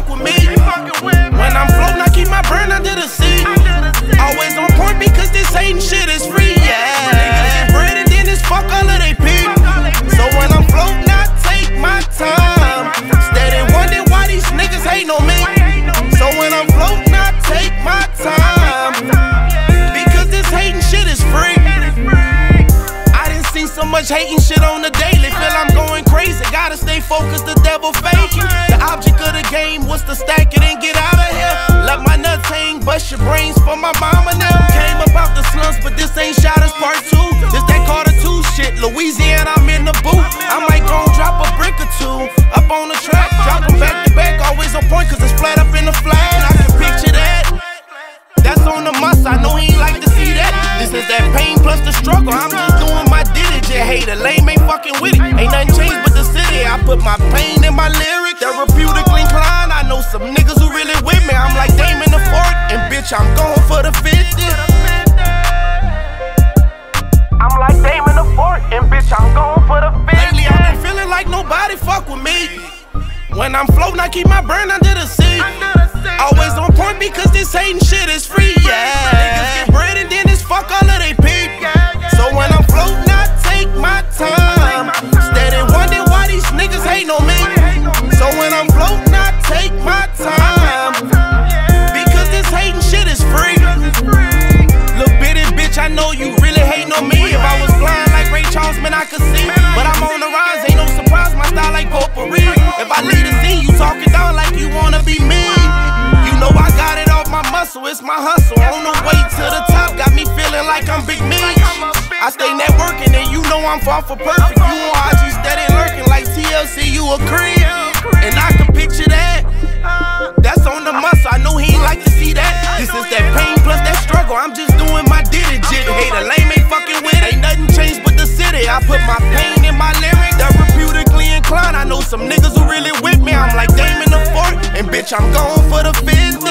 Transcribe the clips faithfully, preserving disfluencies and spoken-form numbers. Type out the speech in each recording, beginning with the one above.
with me. When I'm floating, I keep my brain under the sea. Always on point because this hating shit is free, yeah. Niggas get bread and then it's fuck all of they pee. So when I'm floating, I take my time. Steady wondering why these niggas hating on me. So when I'm floating, I take my time. Because this hating shit is free. I done seen so much hating shit on the daily. Feel I'm going crazy, gotta stay focused, the devil faking. The object of the game was to stack it and get out of here. Let my nuts hang, bust your brains for my mama now. Came about the slums, but this ain't Shotters part two. This that Carter two shit, Louisiana, I'm in the booth. I might gon' drop a brick or two up on the track, drop them back to back, always on point cause it's flat up in the flag. I can picture that. That's on the must, I know he ain't like to see that. This is that pain plus the struggle, I'm just doing my diligent. Hater, lame ain't fucking with it. Ain't nothing changed but the city. I put my pain in my lyrics. Therapeutically inclined, I know some niggas who really with me. I'm like Damon the Fort, and bitch, I'm going for the fifty. I'm like Damon the Fort, and bitch, I'm going for the fifty. Lately, I've been feeling like nobody fuck with me. When I'm floating, I keep my brain under the sea. Always on point because this hating shit is free, yeah. Niggas get bread and then it's fuck all of they peep. So when I'm floating, I take my time. Steady wondering why these niggas hating on me. So when I'm floating, I take my time. Because this hating shit is free. Little bitty bitch, I know you really hating on me. If I was blind like Ray Charles, man, I could see. But I'm on the rise, ain't no surprise, my style like potpourri. If I lead a scene, you talking down like you wanna be me. You know I got it off my muscle, it's my hustle. On the way to the top, got me feeling like I'm Big Meech. I stay networking and you know I'm far for perfect. You on I G steady lurking like T L C, you a creep. And I can picture that. That's on the muscle, I know he ain't like to see that. This is that pain plus that struggle, I'm just doing my diligent. Hater, lame ain't fucking with it. Ain't nothing changed but the city. I put my pain in my lyrics. Therapeutically inclined, I know some niggas who really with me. I'm like Damon the Fort, and bitch, I'm going for the fifty.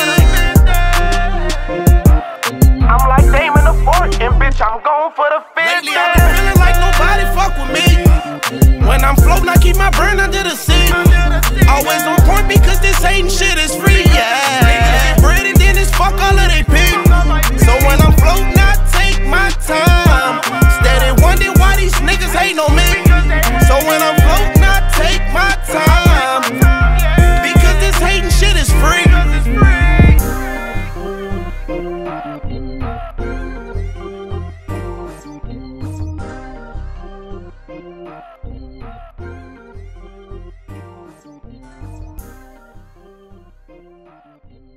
I'm like Damon the Fort, and bitch, I'm going for the fifty. Lately, I've been feeling like nobody fuck with me. When I'm floating, I keep my brain under the sea. Always on point because this hating shit is free, yeah. Niggas get bread and then it's fuck all of they peep. So when I'm floating, I take my time. Steady wondering why these niggas hating on me. So when I'm floating, I take my time. Because this hating shit is free. Thank you.